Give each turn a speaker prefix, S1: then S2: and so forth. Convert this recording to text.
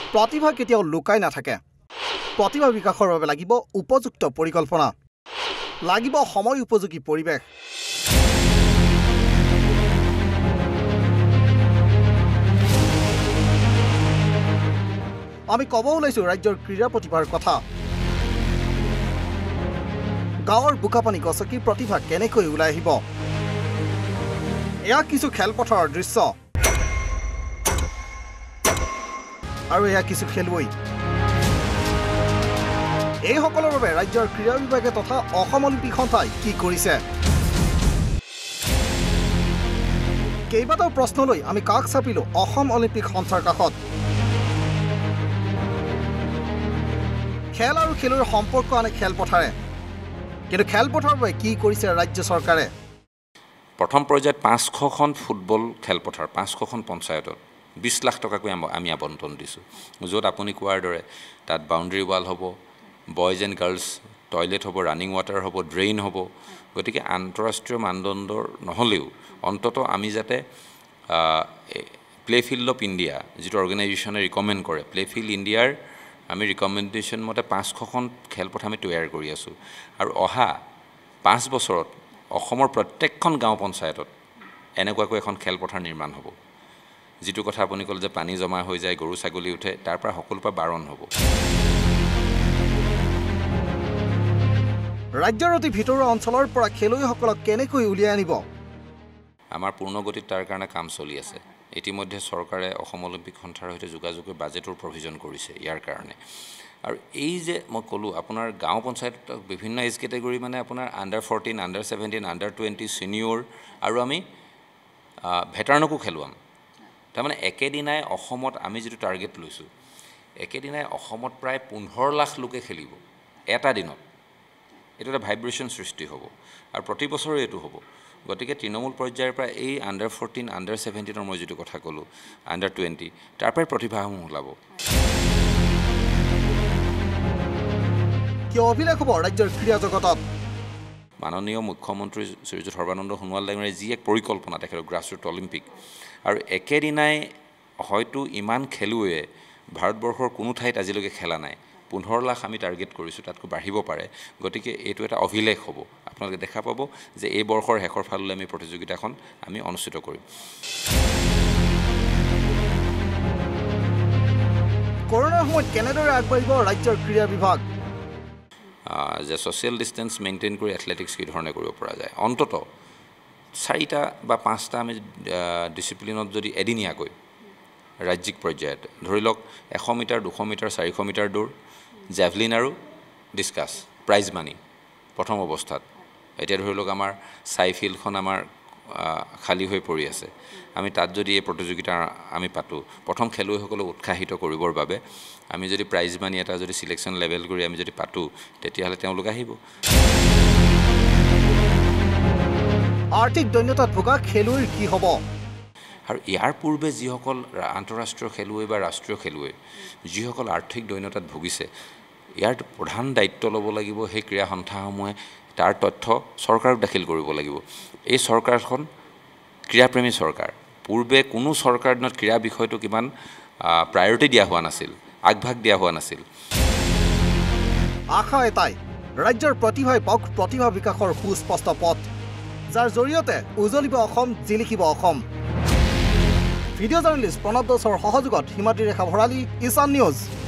S1: প্ৰতিভা কেতিয়াও লুকাই নাথাকে প্ৰতিভা বিকাশৰ বাবে লাগিব উপযুক্ত পৰিকল্পনা লাগিব সময় উপযোগী পৰিৱেশ আমি কব ওলাইছো ৰাজ্যৰ ক্ৰীড়া প্ৰতিভাৰ কথা গাঁৱৰ বুকাপানী গছকি প্ৰতিভা কেনেকৈ ওলাই আহিব এয়া কিছু খেলপথাৰৰ দৃশ্য আৰু এয়া কিছু খেলুৱৈ এই সকলৰ বাবে ৰাজ্যৰ ক্ৰীড়া বিভাগে তথা অসম অলিম্পিক সন্থাই কি কৰিছে কেইবাটাও প্ৰশ্নলৈ আমি কাষ চাপিলো অসম অলিম্পিক সন্থাৰ কাষত খেল আৰু খেলুৱৈৰ সম্পৰ্ক আনে খেলপথাৰে কিন্তু খেলপথাৰৰ বাবে কি কৰিছে ৰাজ্য চৰকাৰে
S2: প্ৰথম পৰ্যায়ত 500খন ফুটবল খেলপথাৰ 500খন পঞ্চায়তত 20 লাখ টকাকৈ আমি আবণ্টন দিছোঁ য'ত আপুনি কোৱাৰ দৰে তাত বাউণ্ডাৰী ৱাল হ'ব বয়জ এণ্ড গাৰ্লছ টয়লেট হ'ব ৰানিং ৱাটাৰ হ'ব ড্ৰেইন হ'ব গতিকে আন্তঃৰাষ্ট্ৰীয় মানদণ্ডৰ নহ'লেও অন্তত আমি যাতে প্লে ফিল্ড অফ ইণ্ডিয়া যিটো অৰ্গেনাইজেশ্যনে ৰিকমেণ্ড কৰে প্লে ফিল্ড ইণ্ডিয়াৰ আমি ৰিকমেণ্ডেশ্যন মতে 500খন খেলপথাৰ আমি তৈয়াৰ কৰি আছোঁ আৰু অহা 5 বছৰত অসমৰ প্ৰত্যেকখন গাঁও পঞ্চায়তত এনেকুৱাকৈ এখন খেলপথাৰ নিৰ্মাণ হ'ব যিটো কথা আপুনি ক'লে যে পানী জমা হৈ যায় গৰু ছাগলী উঠে তাৰ পৰা সকলোৰ পৰা বাৰণ হ'ব
S1: ৰাজ্যৰ অতি ভিতৰুৱা অঞ্চলৰ পৰা খেলুৱৈসকলক কেনেকৈ উলিয়াই আনিব
S2: আমাৰ পূৰ্ণগতিত তাৰ কাৰণে কাম চলি আছে ইতিমধ্যে চৰকাৰে অসম অলিম্পিক সন্থাৰ সৈতে যোগাযোগৰ বাজেটৰ প্ৰভিজন কৰিছে ইয়াৰ কাৰণে আৰু এই যে মই ক'লোঁ আপোনাৰ গাঁও পঞ্চায়ত বিভিন্ন এজ কেটেগৰী মানে আপোনাৰ আণ্ডাৰ 14 আণ্ডাৰ 17 আণ্ডাৰ 20 ছিনিয়ৰ আৰু আমি ভেটাৰনকো খেলুৱাম তাৰমানে একেদিনাই অসমত আমি যিটো টাৰ্গেট লৈছোঁ একেদিনাই অসমত প্ৰায় 15 লাখ লোকে খেলিব এটা দিনত এইটো এটা ভাইব্ৰেশ্যন সৃষ্টি হ'ব আৰু প্ৰতি বছৰে এইটো হ'ব গতিকে তৃণমূল পৰ্যায়ৰ পৰা এই আণ্ডাৰ 14 আণ্ডাৰ 17ৰ মই যিটো কথা ক'লোঁ আণ্ডাৰ 20 তাৰ পৰাই প্ৰতিভাসমূহ ওলাব
S1: কি অভিলেখ হ'ব ৰাজ্যৰ ক্ৰীড়া জগতত
S2: মাননীয় মুখ্যমন্ত্ৰী শ্ৰীযুত সৰ্বানন্দ সোণোৱাল ডাঙৰীয়াৰ যি এক পৰিকল্পনা তেখেতৰ গ্ৰাছৰুট অলিম্পিক আৰু একেদিনাই হয়তো ইমান খেলুৱৈয়ে ভাৰতবৰ্ষৰ কোনো ঠাইত আজিলৈকে খেলা নাই 15 লাখ আমি টাৰ্গেট কৰিছোঁ তাতকৈ বাঢ়িব পাৰে গতিকে এইটো এটা অভিলেখ হ'ব আপোনালোকে দেখা পাব যে এই বৰ্ষৰ শেষৰ ফাললৈ আমি প্ৰতিযোগিতাখন আমি অনুষ্ঠিত কৰিম
S1: কৰোনাৰ সময়ত কেনেদৰে আগবাঢ়িব ৰাজ্যৰ ক্ৰীড়া বিভাগ
S2: যে ছ'চিয়েল ডিষ্টেঞ্চ মেইনটেইন কৰি এথলেটিক্স কি ধৰণে কৰিব পৰা যায় অন্তত 4টা বা 5টা আমি ডিচিপ্লিনত যদি এদিনীয়াকৈ ৰাজ্যিক পৰ্যায়ত ধৰি লওক 100 মিটাৰ 200 মিটাৰ 400 মিটাৰ দৌৰ জেভলিন আৰু ডিছকাছ প্ৰাইজ মানি প্ৰথম অৱস্থাত এতিয়া ধৰি লওক আমাৰ চাইফিল্ডখন আমাৰ খালী হৈ পৰি আছে আমি তাত যদি এই প্ৰতিযোগিতা আমি পাতোঁ প্ৰথম খেলুৱৈসকলক উৎসাহিত কৰিবৰ বাবে আমি যদি প্ৰাইজ মানি এটা যদি সিলেকশ্যন লেভেল কৰি আমি যদি পাতোঁ তেতিয়াহ'লে তেওঁলোক আহিব
S1: আৰ্থিক দৈন্যতাত ভোগা খেলুৱৈৰ কি হ'ব
S2: আৰু ইয়াৰ পূৰ্বে যিসকল আন্তঃৰাষ্ট্ৰীয় খেলুৱৈ বা ৰাষ্ট্ৰীয় খেলুৱৈ যিসকল আৰ্থিক দৈন্যতাত ভুগিছে ইয়াৰ প্ৰধান দায়িত্ব ল'ব লাগিব সেই ক্ৰীড়া সন্থাসমূহে তাৰ তথ্য চৰকাৰক দাখিল কৰিব লাগিব এই চৰকাৰখন ক্ৰীড়াপ্ৰেমী চৰকাৰ পূৰ্বে কোনো চৰকাৰ দিনত ক্ৰীড়া বিষয়টো কিমান প্ৰায়ৰিটি দিয়া হোৱা নাছিল আগভাগ দিয়া হোৱা নাছিল
S1: আশা এটাই ৰাজ্যৰ প্ৰতিভাই পাওক প্ৰতিভা বিকাশৰ সুস্পষ্ট পথ যাৰ জৰিয়তে উজলিব অসম জিলিকিব অসম ভিডিঅ' জাৰ্নেলিষ্ট প্ৰণৱ দাসৰ সহযোগত হিমাদ্ৰী ৰেখা ভৰালী ইশান নিউজ